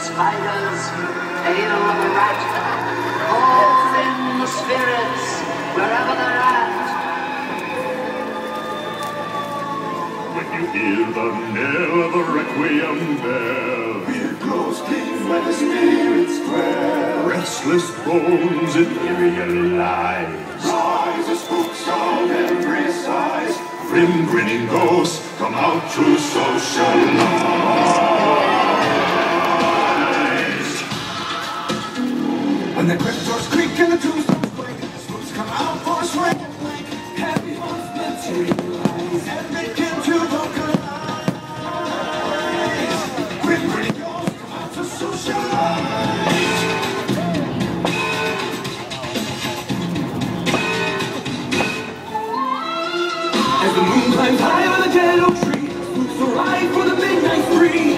spiders, tail of a rat. Call in the spirits wherever they're at. When you hear the knell of the requiem bell, here goes deep where the spirits dwell. Restless bones in Ethereal lies. Rise as spooks of every size. Grim grinning ghosts come out to socialize. When the cryptors creak and the tombstones quake, spooks come out for a swing and blink. Heavy homes materialize and begin to vocalize. Grim grinning ghosts come out to socialize. As the moon climbs high over the dead oak tree, spooks arrive for the midnight spree.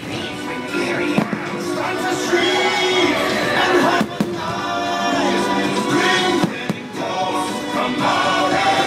Start to shriek and harmonize. Grim grinning ghosts come out and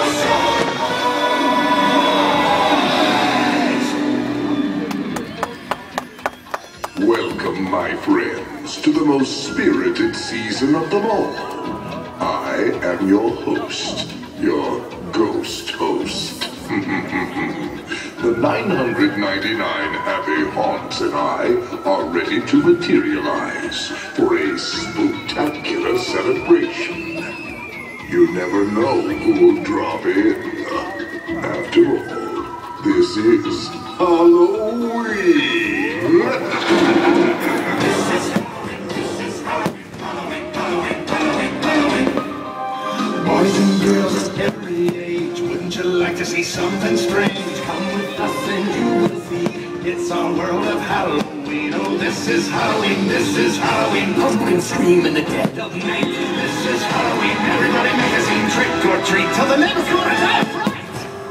socialize. Welcome, my friends, to the most spirited season of them all. I am your host, your ghost host. The 999 happy haunts and I are ready to materialize for a spooktacular celebration. You never know who will drop in. After all, this is Halloween. Boys and girls of every age, wouldn't you like to see something strange? Come with us and you will see. It's our world of Halloween. Oh, this is Halloween, this is Halloween. Pumpkin scream in the dead of night. This is Halloween. Everybody make a scene, trick or treat, till the neighbors go to die of fright.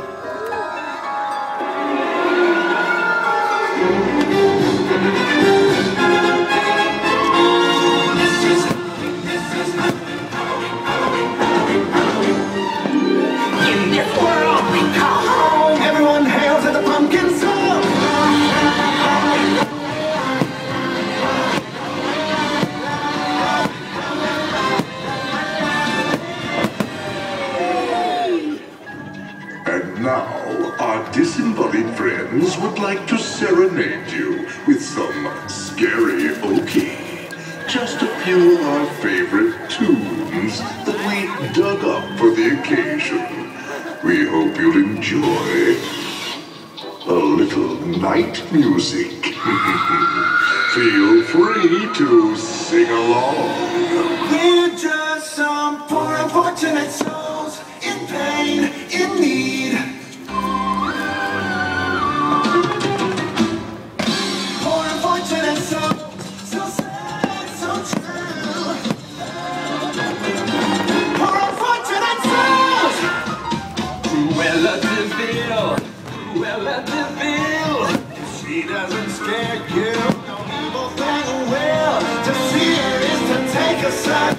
Now, our disembodied friends would like to serenade you with some scary okie. Just a few of our favorite tunes that we dug up for the occasion. We hope you'll enjoy a little night music. Feel free to sing along. We're just some poor unfortunate souls in pain, in need. Poor unfortunate souls, so sad, so true. Poor unfortunate souls. Cruella de Vil, Cruella de Vil. If she doesn't scare you, no evil thing will. To see her is to take a side.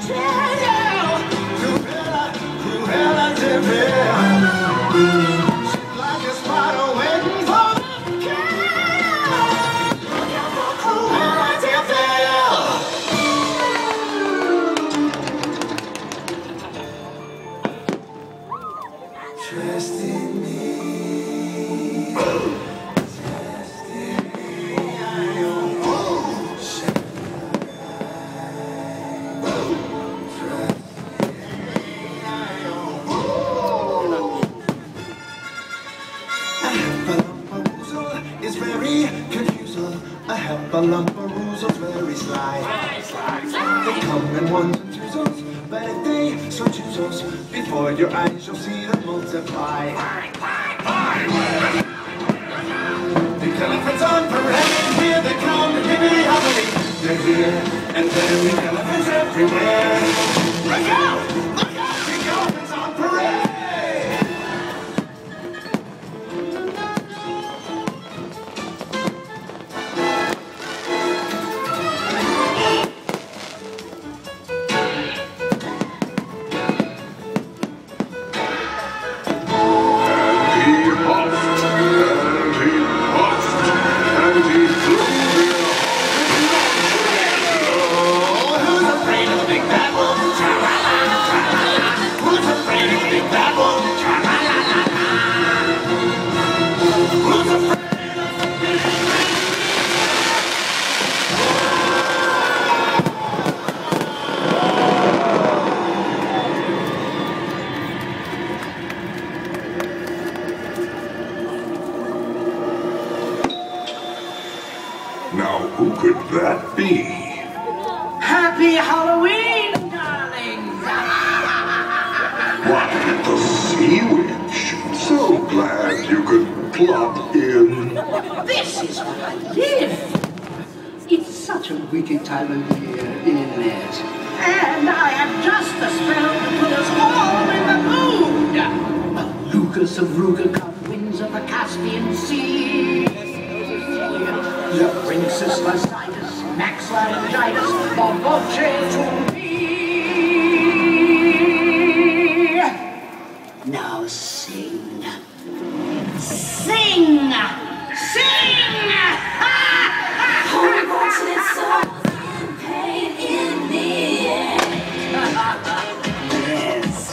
Cruella de Vil. She's like a spider waiting for the kill. Cruella de Vil. Trust in me. Trust in me. Hepalumperoozel's very sly. They come in ones and twos, but if they so choose us, before your eyes you'll see them multiply. The elephants on parade, here they come, hippity hoppity. They're here, and there the elephants everywhere. Look out! Look out! The elephants on parade! And he puffed, and he puffed, and he flew. Now, who could that be? Happy Halloween, darlings! Why, the Sea Witch. So glad you could plop in. This is where I live. It's such a wicked time of year, isn't it? And I have just the spell to put us all in the mood. Lucas of Ruga winds of the Caspian Sea. The Princess Lycidas, Max Laryngitis, the Voce to me. Now sing. Sing! Sing! Unfortunate souls in pain in the end. Yes!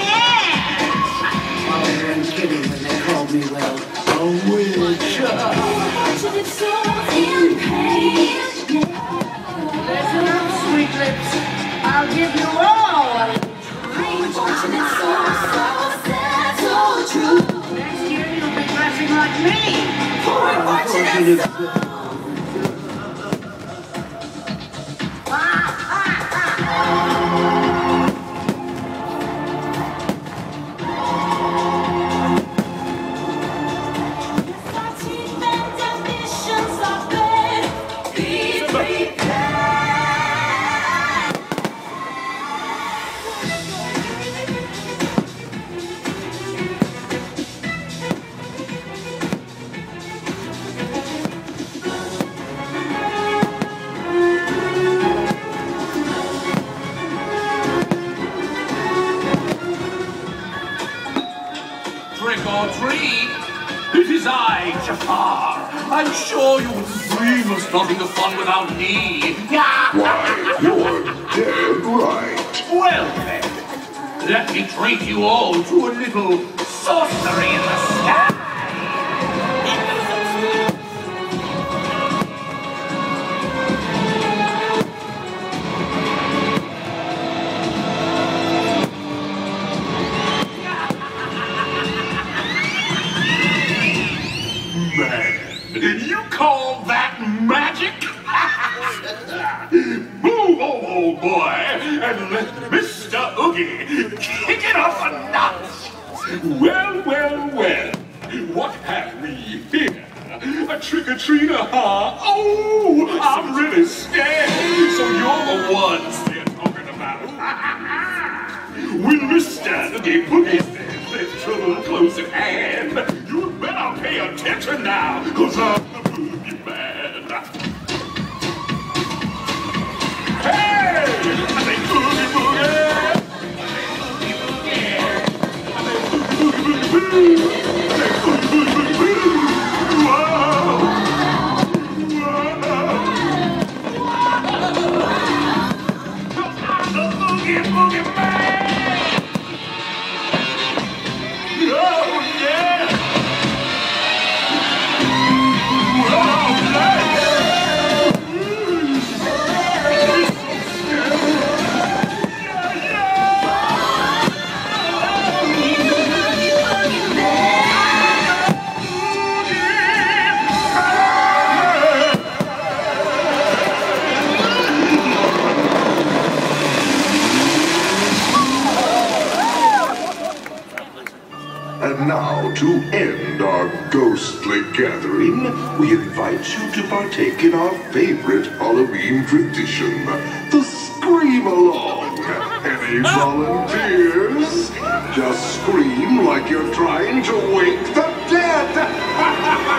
Yes! Oh, they weren't kidding when they called me, well, a witch. Unfortunate souls in pain. Listen up, sweet lips. I'll give you all a little Unfortunate treat. souls, so sad, so true. Next year you'll be dressing like me. Poor unfortunate souls. Trick or treat! It is I, Jafar! I'm sure you wouldn't dream of starting the fun without me! Why, you're dead right. Well then, let me treat you all to a little sorcery in the sky! Man, you call that magic? Move, old boy, and let Mr. Oogie kick it up a notch. Well, well, well, what have we here? A trick-or-treater, huh? Oh, I'm really scared. So you're the ones they're talking about. When Mr. Oogie Boogie says there's trouble close at hand, you better pay attention now, cause I'm the Boogie Man. Hey! I say Boogie Boogie! And now, to end our ghostly gathering, we invite you to partake in our favorite Halloween tradition, the Scream-Along. Any volunteers? Just scream like you're trying to wake the dead!